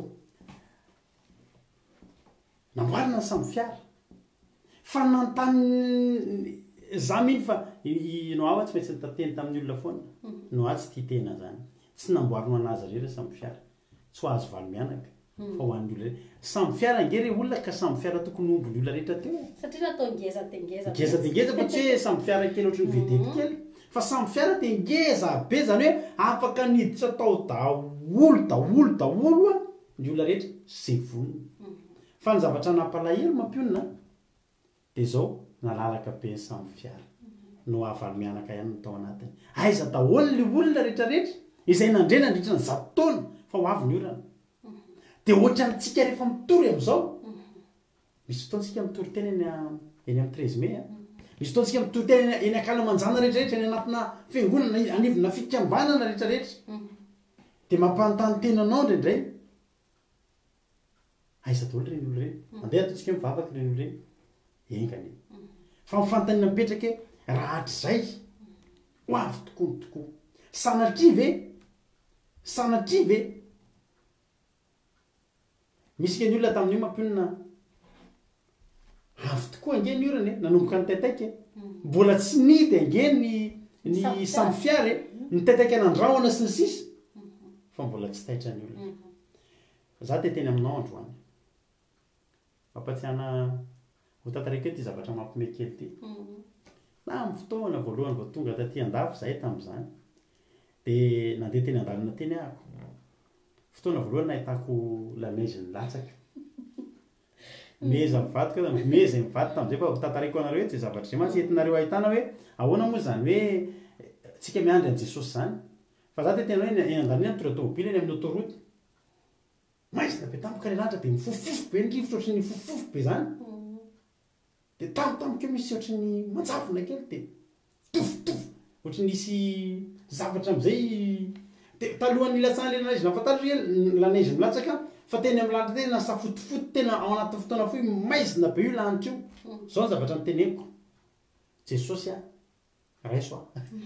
namboarina ny samby fiara fa nantany za mino fa no awa tsy maintsy nitateny tamin'ny olona foana no a tsy tia tena zany tsy namboarino anazy rera samby fiara tsy ho azo valo mianaka fa ho an'ny olona samby fiara angery olona ka samby fiara tokony ombony olona rehetra teo satria natao ngeza tengeza fa tsy hoe samby fiara kely ohatry ny vedety kely fa samby fiara dia ngeza be zany hoe afaka niditra tao daholo ny olona rehetra zay vonona fa ny zavatra nampalahelo mampionina dia zao nalalaka be ny samby fiara no avaly mianaka ihany no tao anatiny aiza daholo ny olona rehetrarehetra izay nandrena nandritra ny zato taona fa ho avy ny orana dia ohatra nytsika rehefa mitory amin'izao misy fotoantsika mitory tena eny amin'ny 13 mai misy fotoantsika mitory tena eny akalamanjana rehetrarehetra eny anatina fiangonana anivona fikambanana rehetrarehetra dia mampanontany tenanao indraindray aiza daholo reny olo reny andeha ataontsika mivavaka reny olo reny engany fa mifantanina mipetraka hoe raha hatr'izay ho avy tokoa sanatria ve misy ke ny olona tamin'io mampionina avy tokoa ange ny orana nanomboka ny taitaika mbola tsy nidy ange ny samby fiara ny taitaika nandrahoana sy ny sisa fa mbola tsy taitra ny olona za teteny aminao androany mampatsiana ho tantaraka eo ty zavatra mampime kely ty na amin'ny fotoana voalohany vao tonga taty andafy zahay tamin'izany dia nandeha teny andalina teny ahako fotoana voalohany nahitako lanezy ny latsaka meza mivadika meza mivady tamin'izay fa tantarako anareo tsy zavatra zay mantsy entinareo ahitana hoe ahoana moa zany hoe tsika miandry an' Jesosy zany fa za tetena hoe eny andalina ny toratômobily eny amin'ny autoroute maizina be tampoka ny lanitra dia mifofofo be ny rivotra ohatry ny mifofofo be zany dia tampotampoka misy ohatry ny manjavona kely dia tofotovo ohatry nisy zavatra amin'izay dia talohan'ny latsana le lanezy nafatatra lanezy milatsaka fa teny amin'ny lanitra tena safotofoto tena ao anatin'ny fotoana foy maizina be io lanitra io zao ny zavatra miteneko Jesosy raiso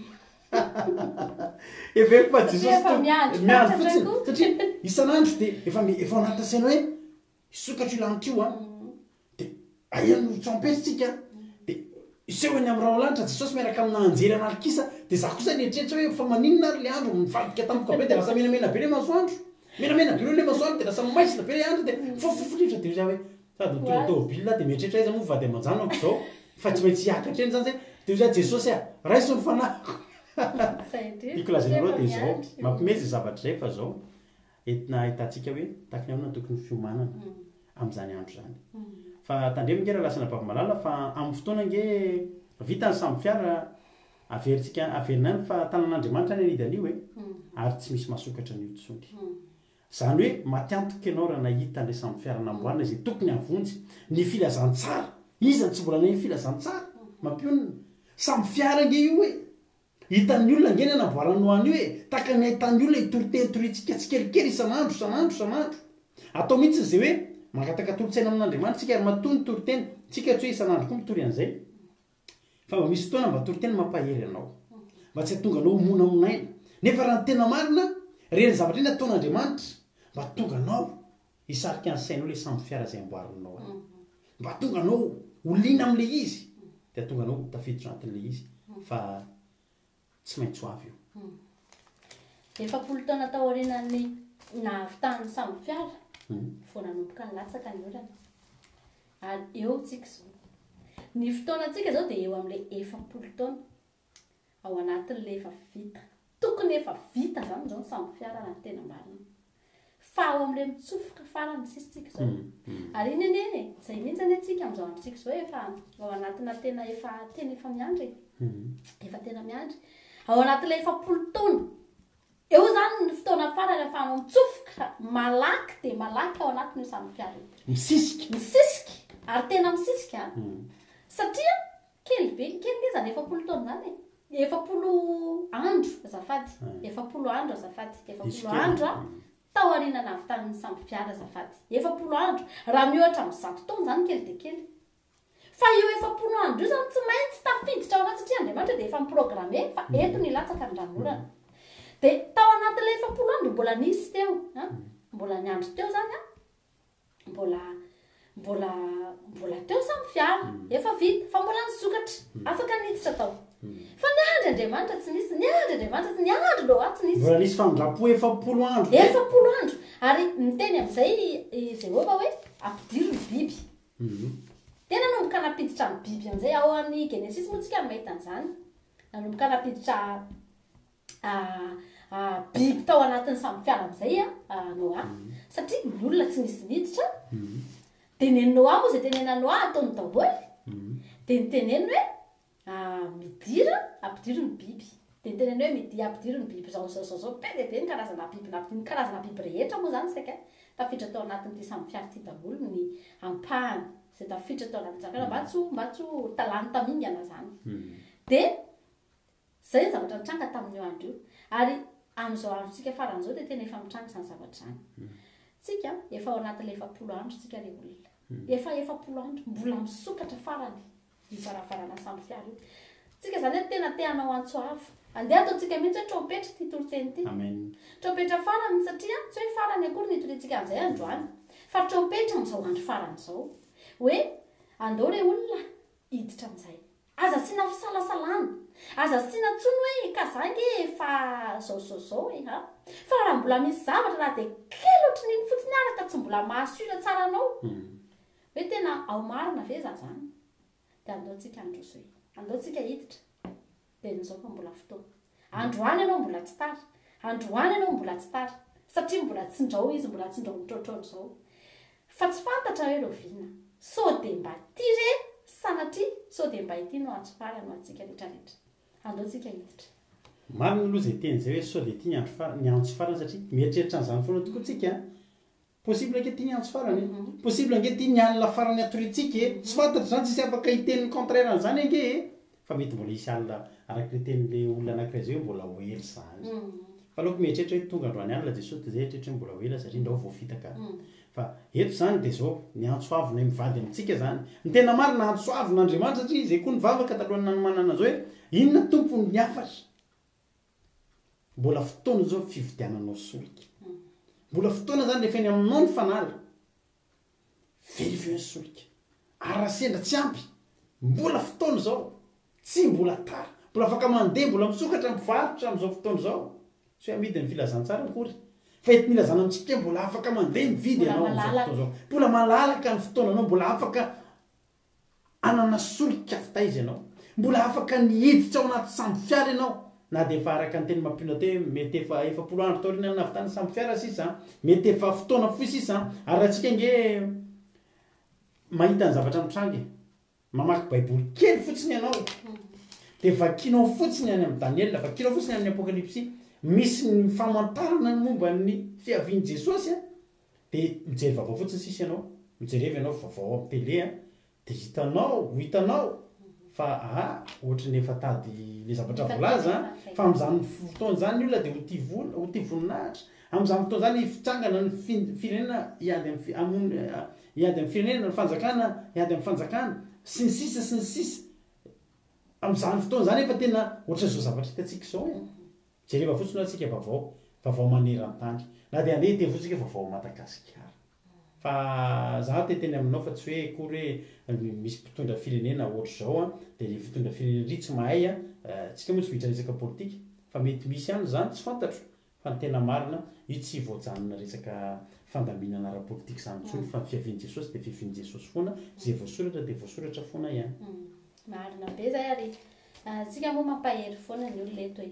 efa fa Jesosy miandry fotsiny satria isan'andro dia efa anaty saina hoe isokatra io lanitra io dia ahiano tsampesitsika dia iseho eny amin'ny raha lanitra Jesosy miaraka amina anjery analikisa dia za kosa nietrehitra hoe fa maninona ary le andro mivadika tampoka be dia lasa menamena be le masoandro menamena be le masoandro dia lasa maisina be le andro dia fofofodritra dia za hoe sady toratômobile dia mietrehitra izy moa vady amanjanako zao fa tsy maintsy hiakatra eny zany zay dia za Jesosy raiso ny fanahiko ikolazanareo dia zao mampimeza zavatra zay fa zao entina ahitantsika hoe takiny ahoana tokony fiomanana amin'izany andro zany fa tandremo nge raha lasana bavamalala fa amin'ny fotoana nge vita ny samby fiara averinay fa tanan'Andriamanitra ny anidy an'io ary tsy misy masokatra an'io tsony zany hoe matiantoka ianao raha nahita an'ilay samby fiara namboarina izay tokony havonjy ny filazantsara izany tsy mbola ny filazantsara mampionina samby fiara nge io hoe hitan'ny olona nge ny namboarano an'io hoe taka ny ahitan'ny olona itoritenitoritsika tsikelikely isan'andro atao mihitsy zay hoe mangatakatolotsaina amin'Andriamanitra tsika ary matony toriteny tsika tsy hoe isan'andro koa mitory an'izay fa mba misy fotoana mba toriteny mampahery anao mba tsy tonga anao mona aminaina nefa raha ny tena marina reny zavatra eny ataon'Andriamanitra mba tonga anao hisarika ny sainao le samby fiara zay amboarinao mba tonga anao olina amin'le izy dia tonga anao tafiditra anatin'le izy fa tsy maintsy ho avy io efapolo taona taorianany nahavitan'ny samby fiara vao nanomboka ny latsaka ny orana ary eo tsika zao ny fotoanantsika zao dia eo amin'ilay efapolo taona ao anatin'le efa vita tokony efa vita zany zao ny samby fiarana ny tena marina fa ao amin'le mitsofoka farany sisitsika zao ary iny eny zay mihitsy any atsika amin'izao androntsika zao efa ao anatina tena efa tena efa miandry efa tena miandry ao anatin'ilay efapolo taona eo zany ny fotoana farany ahafahanao mitsofoka malaky dia malaky ao anatin'io samby fiara misisika ary tena misisika satria kely be kely nge zany efapolo taona zany efapolo andro azafady efapolo andro azafady efapolo andro tao arinana avy tamin'ny samby fiara azafady efapolo andro raha mihoatra amin'ny 100 taona zany kely dia kely fa io efapolo andro io zany tsy maintsy tafiditra ao anaty satria Andriamanitra dia efa miprograme fa eto ny latsaka ny ranorana dia tao anatin'ilay efapolo andro mbola nisy teo mbola niandro teo zany mbola teo samby fiara efa vita fa mbola nisokatra afaka niditra tao fa niandry Andriamanitra tsy nisy niandry Andriamanitra tsy niandry loa tsy nisy mbola nisy fandrapo efapolo andro ary miteny amin'izay Jehova hoe ampidiro ny biby tena nanomboka napiditra ny biby amin'izay ao amin'ny Genesis moa tsika mahita an'izany nanomboka napiditra biby tao anatin'ny samby fiara amin'izay Noa satria ny olona tsy nisy niditra dia neny Noa moa izay tenena Noa ataony daholo dia niteneny hoe midira ampidiro ny biby dia niteneny hoe midia ampidiro ny biby zao be ny karazana biby rehetra moa zany saika tafiditra tao anatin'ity samby fiara ty daholo ny ampahany zay tafiditra tao anatin'ny sakana mba tsy ho talany tamingana zany dia zay ny zavatra nitranga tamin'io andro io ary amin'izao androntsika faran'izao dia tena efa mitranga izany zavatra zany tsika efa ao anatin'ilay efapolo andro tsika le olona efa efapolo andro mbola misokatra farany ivaravarana samby fiara io tsika zany hoe tena te hanao antsoavo andeha ataontsika mihitsy hoe trompetra ty toloteny ty trompetra farany satria tsy hoe farany akory nitorentsika an'izay androany fa trompetra amin'izao andro farany izao hoe andao re olona hiditra amin'izay aza sina fisalasalana aza sina tsony hoe kazange fa zao fa raha mbola misy zavatra raha dia kely ohatran'iny fotsiny araka tsy mbola mahasira tsara anao hoe tena ao marina ve za zany dia andaontsika androso andaontsika hiditra dia nizao fa mbola fotoana androany ianao mbola tsy tara androany ianao mbola tsy tara satria mbola tsindrao izy mbola tsindrao mitrotrony zao fa tsy fantatra hoe roviana sao dia mba ty re sanatria sao dia mba ity no antsofara no antsika rehetrarehetra andaontsika hiditra marina aloha zay teny zay hoe sao dia ity ny antso farany satria mieritreritra n'izany foana tokoa tsika possible ange tia ny antso farany possible ange tia ny alina farany atoritsika tsy fantatra zany tsisy afaka hiteniny contraire an'izany ange fa mety mbola isy alina arak'ile tenin'le olona anankiray zay hoe mbola hoely zany fa aloako mieritreritra hoe tonga androany alina jesosy dia zay eritreritra hoe mbola hoela satria ndao voafitaka fa eto zany dia zao ny antsoavo nay mivady amintsika zany ny tena marina antsoavo n'Andriamanitra satria izay koa nivavaka talohan'ny nanomanana azy hoe inona tompony ny afatra mbola fotoana zao fividiananao solika mbola fotoana zany rehefa eny aminao ny fanala veriveny solika ary sendra tsy ampy mbola fotoana zao tsy mbola tara mbola afaka mandeha mbola misokatra mivarotra amin'izao fotoana zao tsy hoe amidy ny filazantsara akory fa ety nilazana amintsika mbola afaka mandeha mividy ianao amin'izao fotoana zao mbola malalaka ny fotoananao mbola afaka anana solika fitaiza ianao mbola afaka nihiditra ao anaty samby fiara ianao na dia efa araka ny teny mampina teo mety efa efapolo andro tao rina navitany samby fiara sisa mety efa fotoana foy sisa ary rahantsika nge mahita ny zavatra mitrangy mamaky baiboly kely fotsiny ianao dia vakinao fotsiny any amin'ny Daniel vakinao fotsiny amin'ny apokalypsy misy ny famantarana ny momba ny fiaviany Jesosy dia mijery vaovao fotsiny sisa ianao mijerevy ianao vaovao amin'ny télé dia hitanao fa ohatry ny efa tady le zavatra volaza fa amin'izany fotoana zany ny olona dia ho ty voninahitra amin'izany fotoana zany fitrangana ny firenena hiady amin'ny firenena ny fanjakana hiady amin'ny fanjakana sy ny sisa amin'izany fotoana zany efa tena ohatran'izao zavatra hitantsika izao jereva fotsiny atsika vaovao maneran-tany na dia andeha teny fotsika vaovao Madagasikara fa za teteny aminao fa tsy hoe kory hoe misy mpitondra firenena ohatr' zao dia ny fitondra firenena ry tsy mahay tsika moa tsy miditra resaka politika fa mety misy ihany zany tsy fantatro fa ny tena marina io tsy voajanona resaka fandaminana ara-politika zany tsony fa fiaviany Jesosy dia fiaviany Jesosy foana zay voasoratra dia voasoratra foana ihany marina be zay ary tsika moa mampahery foana ny olona eto hoe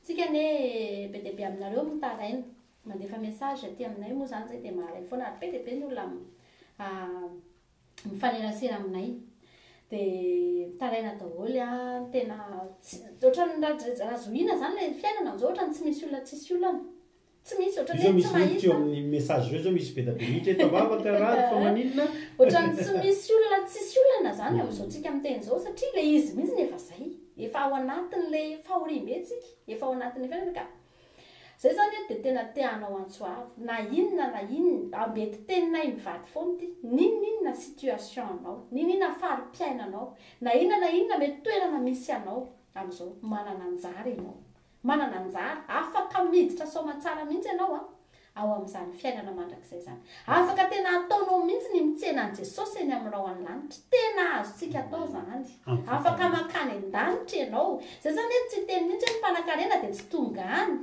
tsika ne be dia be aminareo mitaraina mandefa message aty aminay moa zany zay dia mahalay foana ary be dia be ny olona mifanerasera aminay dia mitaraina daholo a tena ohatrany raha zohina zany ilay fiainana am'izao ohatrany tsy misy olona tsisy olana tsy misy ohatrany misy miditry eo amin'ny message eo zao misy be da be mihitra eto vavaka raha fa maninona ohatrany tsy misy olona tsisy olana zany amin'izao tsika miteny zao satria ilay izy mihitsy efa zay efa ao anatin'ilay fahoriam-betsika efa ao anatin'ilay fiainana ka zay zany dia tena teanao antsoavo na inona mety teninay mivady foana ty ninona situation anao ninona farim-piainanao na inona mety toerana misy anao amin'izao manana anjara ianao manana anjara afaka miditra somatsara mihitsy ianao ao amin'izany fiainana mandrakizay zany afaka tena ataonao mihitsy ny mitsena an' jesosy eny aminao any lanitra tena azontsika atao zany afaka makany an-danitra ianao zay zany hoe tsy teny mihitsy hoe mpanan-karena dia tsy tonga any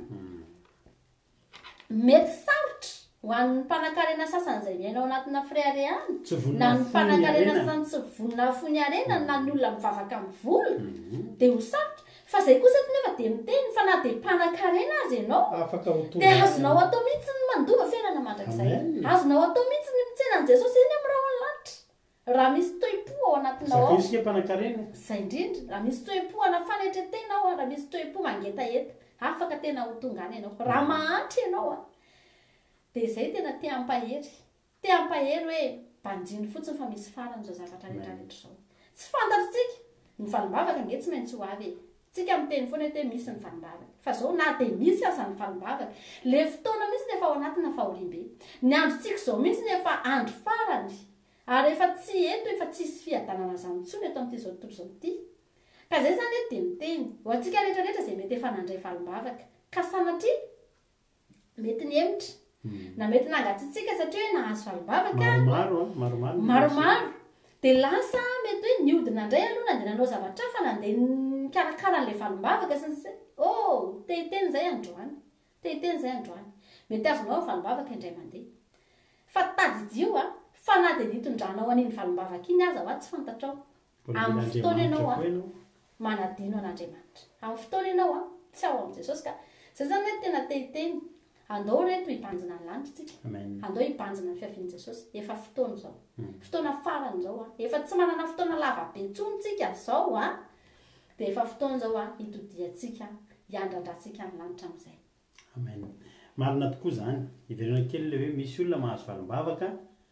mety sarotra ho an'ny mpanan-karena sasany zay miainao anatina frere any na ny mpanan-karena sasany tsy vonina fony arena na ny olona mivavaka amin'ny vola dia ho sarotra fa zay kosa nefa dia miteny fa na dia mpanan-karena azy ianao dia azonao atao mihitsy ny mandova fiainana mandrakizay azonao atao mihitsy ny mitsena an' jesosy eny amin'irao any lanitra raha misy toe-po ao anatinao ao zay indrindra raha misy toe-po ana fanetretena ao raha misy toe-po mangetaeta afaka tena ho tonga any ianao raha mahantra ianao dia zay tena teampahery hoe mbanjiny fotsiny fa misy farany zao zavatra rehetrarehetra zao tsy fantatritsika ny valim-bavaka nge tsy maintsy ho avy tsika miteny foana hoe misy ny valim-bavaka fa zao na dia misy aza ny valim-bavaka le fotoana misy nefa ao anatina fahorim-be ny androntsika zao misy nefa andro farany ary efa tsy eto efa tsisy fiadanana zany ntsony eto amin'ity zao tontolo zao ity ka zay zany hoe dia miteny ho antsika rehetrarehetra zay mety efa nandray valim-bavaka ka sanatria mety ny hemitra na mety nangatsitsika satria hoe nahazo valim-bavaka maromaro dia lasa mety hoe niodina indray aloha nandeha nanao zavatra fa nandeha nikarakaraan'ilay valim-bavaka sy ny tehiteny zay androany mety azonao valim-bavaka indray mandeha fa tadidio fa na dia nitondranao an'iny valim-bavaka iny aza tsy fantatrao amin'ny fotoana ianao manadino an'Andriamanitra amin'ny fotoana ianao tsy ao amin'i Jesosy ka zay zany hoe tena tehiteny andao reto hibanjina ny lanitra tsika andao hibanjina ny fiavian'i Jesosy efa fotoana zao fotoana farany zao efa tsy manana fotoana lava be tsontsika zao dia efa fotoana zao hitodiatsika hiandrandratsika ny lanitra amin'izay amen marina tokoa zany iverena kely le hoe misy olona mahazo valim-bavaka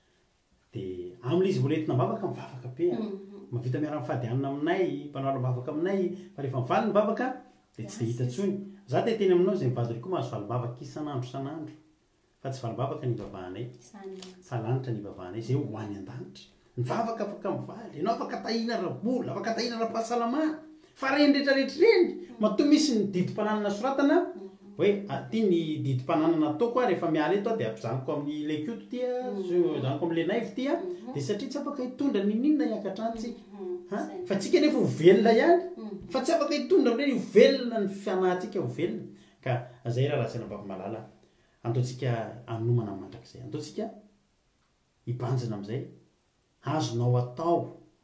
dia amin'ilay izy mbola entina mivavaka mivavaka be mavita miara-mifadianina aminay mpanao alam-bavaka aminay fa rehefa mivaly ny bavaka dia tsy dia hita tsony za dia teny aminao zay mivady koa mahazo valim-bavaka isan'andro fa tsy valim-bavaka ny ivavahanay fa lanitra ny ivavahanay zay ho any an-danitra ny vavaka afaka mivaly ianao afaka tahina rabola afaka tahina ra-pahasalamana fa reny rehetrarehetra reny matoa misy ny didim-pananana soratana hoe ty ny didim-pananana ataoko rehefa miala eto dia ampizanoko amin'ny lekoto ty zanoko amin'le naivo ty dia satria tsy afaka hitondra ninona hiakatra antsika fa tsika nefa ho velona ihany fa tsy afaka hitondra amin'ireny ho velona ny fianahintsika ho velona ka zay raha senam-bavy malala antaontsika anomana mandrakizay antaontsika hibanjina amin'izay azonao atao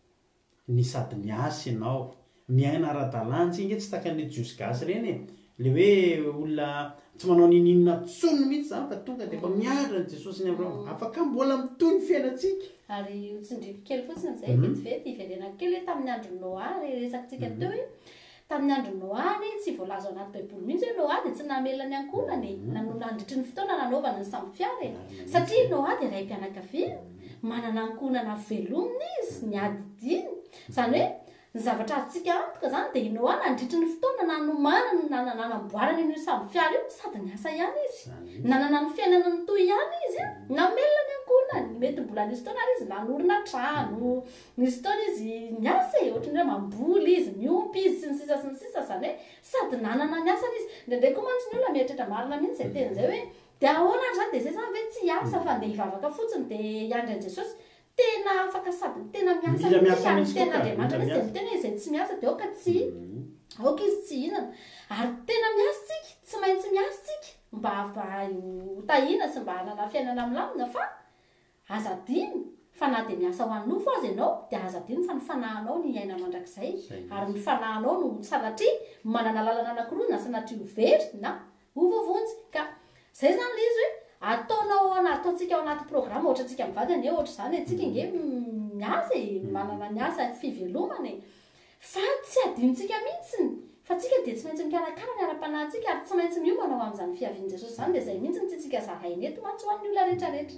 ny sady miasa ianao miaina ara-dalàna inge tsy takan'ny jiosy gasy reny le hoe olona tsy manao nininona tsony mihitsy zany fa tonga dia efa miadra ny Jesosy ny am'irao afaka mbola mitony ny fiainantsika ary tsindriky kely fotsiny zay vetivety iverena kely hoe tamin'ny andro Noa resakintsika teo hoe tamin'ny andro Noa tsy voalaza ao anaty baiboly mihitsy hoe Noa dia tsy namelona ny ankonany nandritry ny fotoana nanaovana ny samy fiara satria Noa dia ray mpianakaviana manana ankonana velomina izy ny adidiny zany hoe ny zavatra azontsika antoka zany dia Noa nandritry ny fotoana nanomanana nanamboarana io samy fiara io sady niasa ihany izy nanana ny fiainana ny toy ihany izy namelona ny ankonany mety mbola nisy fotoana ary izy nanorina trano nisy fotoana izy niasa ohatrany hoe mamboly izy miompy izy sy ny sisa zany hoe sady nanana ny asany izy ndraindray koa mantsy ny olona mieritreritra marina mihitsy zay teny zay hoe dia ahoana zany dia zay zany hoe tsy hiasa fa andeha hivavaka fotsiny dia hiandry an'i Jesosy tena afaka sady tena miasa tena Andriamanitra misy dia tena izay tsy miasa dia aoka tsy aoka izy tsy hinana ary tena miasa tsika tsy maintsy miasa tsika mba ho tahina sy mba hanana fiainana milamina fa azadiny fanahy de miasa ho an'ny nofo azy ianao de aza adino fa ny fanahinao ny iaina mandrakizay ary ny fanahinao no sanatria manana lalana anakiroa na sanatria ho very na hovovonjy ka zay zany le izy hoe ataonao ataontsika ao anaty programa ohatra tsika mivady ane ohatra zany tsika inge miasa manana ny asa fivelomana fa tsy adinontsika mihitsiny fa tsika de tsy maintsy mikarakara ny ara-panahintsika ary tsy maintsy miomana ao amin'izany fiavian' Jesosy zany de zay mihitsy ny tsika zarainy eto mantsy ho an'ny olona rehetrarehetra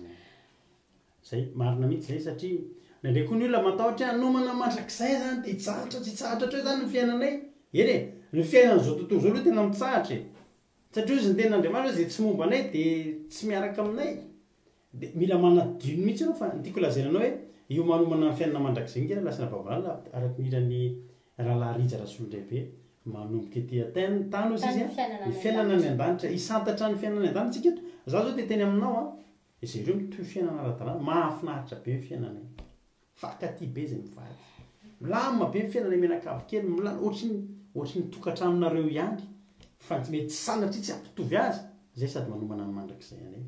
zay marina mihitsy zay satria nandray koa ny olona matahotra anomana mandrakizay zany de tsahatra tsy tsahatra treo zany ny fiainanay eny ny fiainan'izao tontolo zao aloha tena mitsahatra satria izy ny ten'Andriamanitra zay tsy momba anay de tsy miaraka aminay de mila manadino mihitsy anao fa tiako lazainanao hoe io manomana ny fiainana mandrakizay nge lasina babalala araky mirany rahalaharija rasolondraibe manomboka ety tany ozy izy ny fiainana ny an-danitra isantatra ny fiainana ny an-danitra eto za zao de teny aminao izay ireo mitoy fiainana ara-dalàna mahafinaritra be ny fiainanay fakaty be zay mivady milamina be ny fiainanay menakavy kely ohatry ny tokantranonareo ihany fa tsy mety sanatria tsy ampitovy azy zay sady manomana ny mandrakizay anay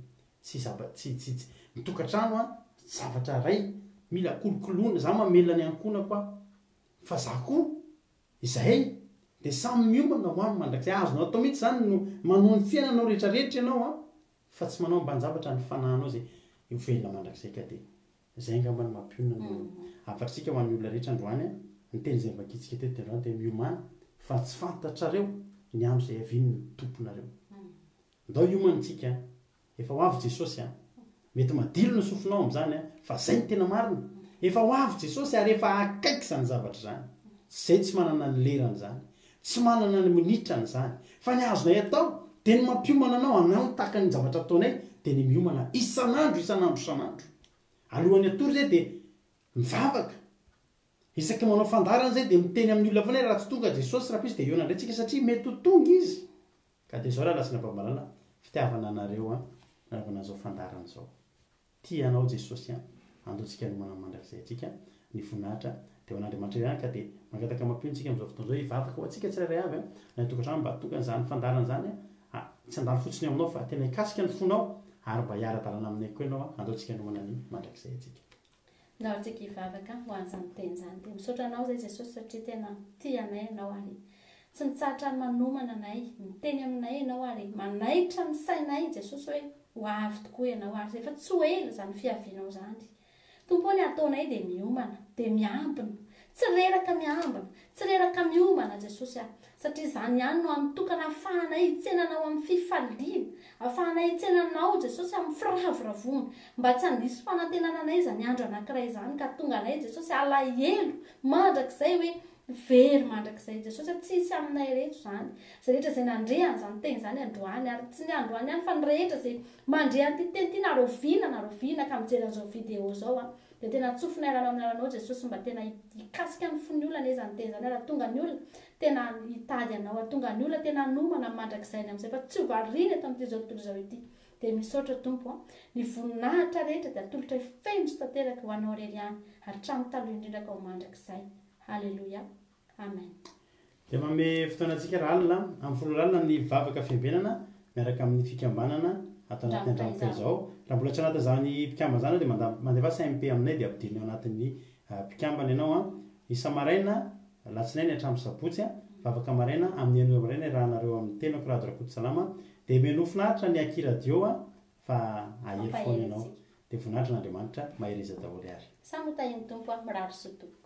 tsy mitokantrano zavatra ray mila kolokoloana za mamela ny ankona koa fa za koa izay de samy miomana ho any mandrakizay azonao atao mihitsy zany no manao ny fiainanao rehetrarehetra ianao fa tsy manao mbanjavatra ny fanahinao zay velona mandrakizay ka de zay ngambany mampionana afatritsika ho an'ny olona rehetra androany ny teny zay vakitsika teto androany de miomana fa tsy fantatrareo ny andro zay avin'ny tomponareo ndao iomanitsika efa ho avy Jesosy mety madilo ny sofinao am'zany fa zay ny tena marina efa ho avy Jesosy ary efa akaiky zany zavatra zany zay tsy manana ny lerany zany tsy manana ny minitrany zany fa ny azonay atao de ny mampiomana anao anao tahaka ny zavatra ataonay de ny miomana isanandro alohan'ny atory zay de mivavaka isaky manao fandarana zay de miteny amin'ny olona fanay raha tsy tonga Jesosy raha pisy de eo nandraitsika satria mety ho tonga izy ka de zao raha lasina babalala fitiavana anareo naravana zao fandarana zao tianao Jesosy andotsika nomana mandrakizay atsika ny voninahitra de ho an'Andriamanitra ihany ka de mangataka mampiontsika am'izao fotoana zao hivavaka ho atsika tsirairay avy na tokantrano mba tonga zany fandarana zany tsy andalo fotsiny aminao fa tena hikasika ny fonao ary mba hiara-dalana aminay koa ianao andotsika nomana ny mandrakizay atsika na tsika hivavaka ho an'izany teny zany de misaotra anao zay Jesosy satria tena tianay ianao ary tsy mitsahatra ny manomana anay miteny aminay ianao ary manaitra ny sainay Jesosy hoe ho avy tokoa ianao ary efa tsy ho ela zany fiavianao zany tompony ataonay de miomana de miambina tsy reraka miambina tsy reraka miomana Jesosy satria zany ihany no amitokana afahanay hitsenanao amin'ny fifaliana afahanay hitsenanao Jesosy amin'ny firahavravona mba tsy handisy fanantenana anay zany andro anankiray zany ka tonga anay Jesosy alahelo mandrakizay hoe very mandrakizay Jesosy tsisy aminay rehetra zany zay rehetra zay nandrehan zany teny zany androany ary tsy ny androany ihany fa ny rehetra zay mandrehan ty teny ty narovina ka mijery an'izao video zao de tena tsofinay rano amin'ny alanao Jesosy mba tena hikasika ny fony olona ane zany teny zany raha tonga ny olona tena hitady anao tonga ny olona tena nomana mandrakizayny am'izay fa tsy varina eto amin'ity zao tontolo zao ity de misaotra tompo ny voninahitra rehetra de atolotra feno sy tanteraka ho anao rery ihany ary trano taloha indrindraka ho mandrakizay halleloia amen de mame fotoanantsika raha alina amin'ny folo alina ny vavaka fiambenana miaraka amin'ny fikambanana atao anatin'ny andrano zao raha mbola tsy anatin' zany mpikambana zany de mandefa CMP aminay de ampidirina ao anatin'ny mpikambana ianao isa maraina latsinainy hatramin'ny sabotsy vavaka maraina amin'ny enina maraina rahanareo amin'ny teny akorado rakoto salama de menofinahitra ny akiradio fa ahery foana ianao de voninahitra n'Andriamanitra mahireza daholo ary samotahiny tompo mirary soto